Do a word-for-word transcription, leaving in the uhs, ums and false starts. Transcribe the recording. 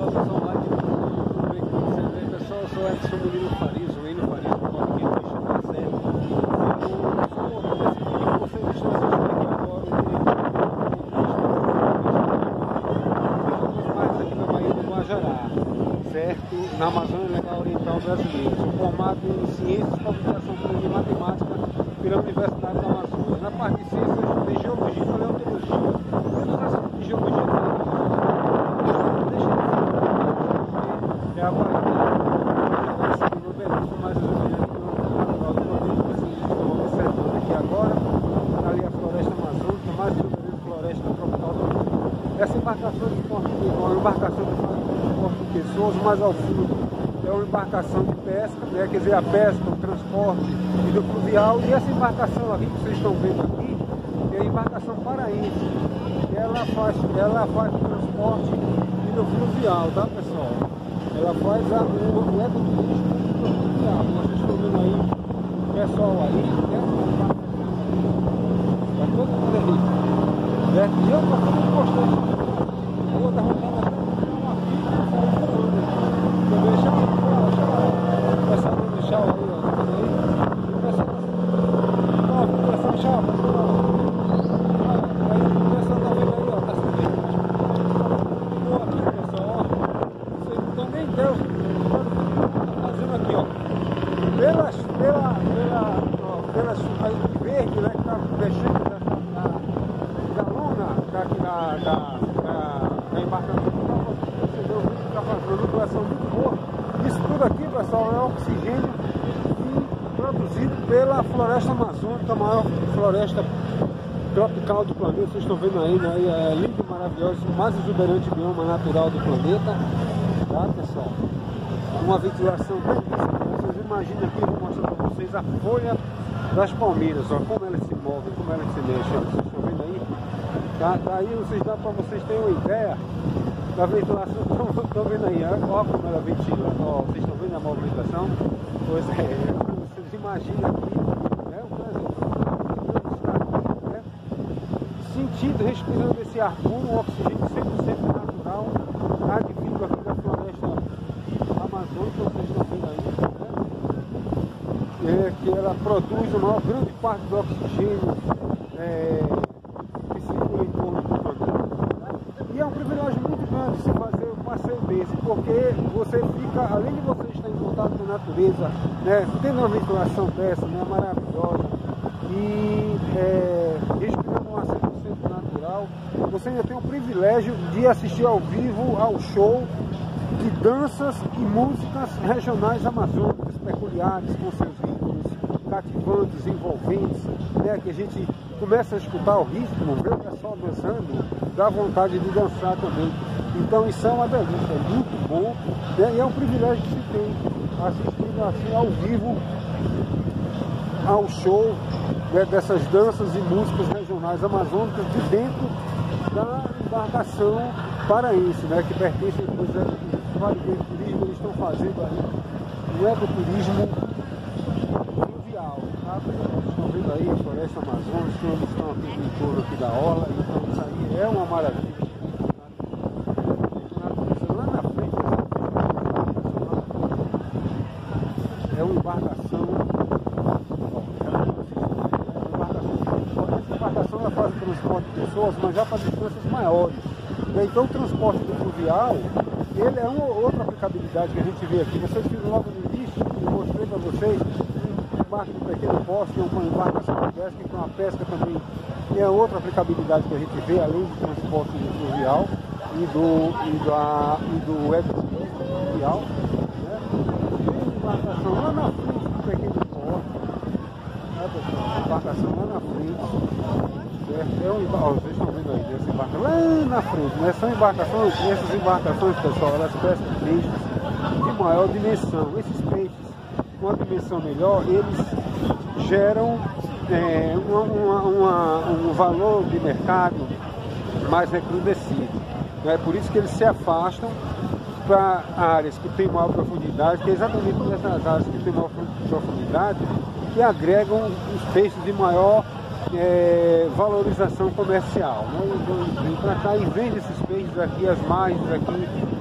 Produção lá de ver que você vê, pessoal, eu sou Edson Murilo Farias, o Enio Farias, do podcast Deixa Dar Certo. Vocês estão assistindo aqui agora, mais aqui na Baía do Guajará, certo? Na Amazônia Legal Oriental Brasileira. Sou formado em Ciências, Computação e Matemática pela Universidade da Amazônia. Na parte de Ciências, eu estudei Geologia e Paleontologia. Eu não sei de Geologia e Paleontologia. É a Bahia, no belíssimo, mais exuberante do natural do planeta. Vocês estão observando aqui agora, ali a floresta amazônica, mais exuberante floresta tropical do mundo. Essa embarcação de porte é uma embarcação de transporte de pessoas, mas ao fundo é uma embarcação de pesca, né? Quer dizer, a pesca, o transporte hidrofluvial. E essa embarcação aqui que vocês estão vendo aqui é a embarcação paraense. Ela faz, ela faz o transporte hidrofluvial, tá, pessoal? Ela faz a, o, o ecoturismo hidrofluvial. Vocês estão vendo aí o pessoal aí, né? Está todo mundo ali, certo? E eu estou fazendo postagem. Eu vou derrotando até uma fita e sair voando. Também chama, chama o pessoal do chão aí, ó. Aí, o pessoal está ó, o pessoal chama, pessoal. Aí o pessoal está vendo aí, ó, está subindo. Pô, aqui, pessoal, ó. Vocês não estão nem Deus. Fazendo aqui, ó. Pelas, pela, pela, ó, pelas aí verde, né, que está deixando da, da, da luna, daqui da, da, da, da embarcação. Você vê o vídeo que está fazendo uma população muito boa. Isso tudo aqui, pessoal, é oxigênio produzido pela floresta amazônica, a maior floresta tropical do planeta. Vocês estão vendo aí, né? É lindo, maravilhoso, o mais exuberante bioma natural do planeta, tá, pessoal? Uma ventilação belíssima. Vocês imaginam aqui, eu vou mostrar para vocês a folha das palmeiras, ó, como elas se movem, como elas se mexem, ó. Vocês estão vendo aí? Tá, daí vocês dá para vocês terem uma ideia da ventilação. Estão vendo aí, ó, como ela ventila, ó, vocês estão vendo a movimentação? Pois é, vocês imaginam aqui, né, o presente, né, sentindo, respirando esse ar puro, um oxigênio cem por cento natural, advindo aqui da floresta amazônica, vocês estão vendo aí, né, é, que ela produz a maior grande parte do oxigênio é, que circula em torno do planeta. E é um privilégio muito grande se fazer um passeio desse, porque você fica, além de você estar em contato com a natureza, né, tendo uma ventilação dessa, né, maravilhosa, e é, respirando um ar cem por cento natural, você ainda tem o privilégio de assistir ao vivo ao show de danças e músicas regionais amazônicas, peculiares, com seus ritmos cativantes, envolventes, né, que a gente começa a escutar o ritmo, ver o pessoal dançando, dá vontade de dançar também. Então isso é uma delícia, é muito bom, né, e é um privilégio que se tem, assistindo assim ao vivo ao show, né, dessas danças e músicas regionais amazônicas de dentro da embarcação paraense, né, que pertence ao Vale do Turismo. Eles estão fazendo aí um ecoturismo fluvial, tá? Vocês estão vendo aí a floresta amazônica, eles estão aqui em torno aqui da orla, então isso aí é uma maravilha. Lá na frente, é uma embarcação, essa embarcação ela faz o transporte de pessoas, mas já para distâncias maiores. Então o transporte do fluvial, ele é uma outra aplicabilidade que a gente vê aqui. Vocês viram logo no início, eu mostrei para vocês um barco de pequeno porte, que é uma embarcação de pesca, que é uma pesca também, que é outra aplicabilidade que a gente vê, além do transporte fluvial e do, e da, e do ecoturismo fluvial, né? Tem uma embarcação lá na frente do pequeno porte, né, pessoal? Uma embarcação lá na frente. É um, ó, vocês estão vendo aí, essa embarcação lá na frente, né? São embarcações, essas embarcações, pessoal, elas pescam peixes de maior dimensão. Esses peixes com uma dimensão melhor, eles geram é, uma, uma, uma, um valor de mercado mais recrudescido. É por isso que eles se afastam para áreas que têm maior profundidade, que é exatamente nessas áreas que têm maior profundidade que agregam os peixes de maior É, valorização comercial, né? Então, para cá e vende esses peixes aqui, as margens aqui